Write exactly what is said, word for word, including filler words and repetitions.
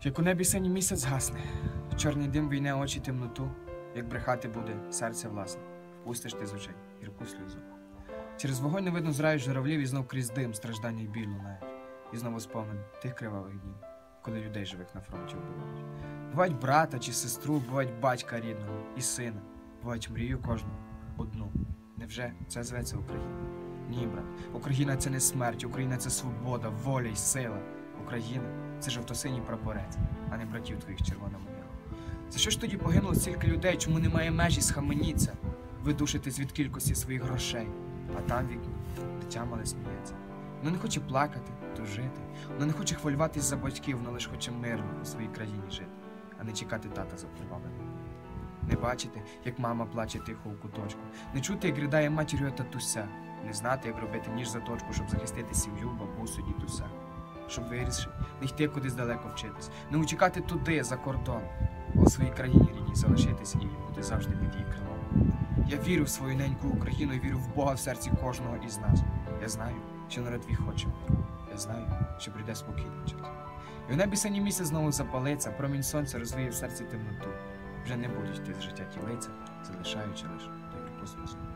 Як у небі синій місяць гасне, чорний дим війне очі темноту, як брехати буде серце власне, впустиш ти з очей гірку сльозу. Через вогонь не видно зрають журавлів, і знов крізь дим страждання й біль лунають. І знову спомин тих кривавих днів, коли людей живих на фронті вбивають. Бувають брата чи сестру, бувають батька рідного і сина, бувають мрію кожну одну. Невже це зветься Україна? Ні, брат, Україна — це не смерть, Україна — це свобода, воля й сила. Україна — це жовто-синій прапорець, а не братів твоїх червона могила. За що ж тоді погинуло стільки людей, чому немає межі, схаменіться? Ви душитесь від кількості своїх грошей, а там вікні дитя мале сміється. Воно не хоче плакати, тужити, воно не хоче хвилюватись за батьків, воно лише хоче мирно у своїй країні жити, а не чекати тата за прибавленим. Не бачити, як мама плаче тихо у куточку, не чути, як ридає матір'ю татуся, не знати, як робити ніж заточку, щоб захистити сім'ю, бабусю, дідуся. Щоб вирісши, не йти кудись далеко вчитись, не утікати туди, за кордон, а у своїй країні рідній залишитись і бути завжди під її крилом. Я вірю в свою неньку Україну і вірю в Бога в серці кожного із нас. Я знаю, що народ твій хоче миру. Я знаю, що прийде спокійний час. І в небі синій місяць знову запалиться, промінь сонця розвіє в серці темноту. Вже не будуть йти з життя ті лиця, залишаючи лише той сльозу.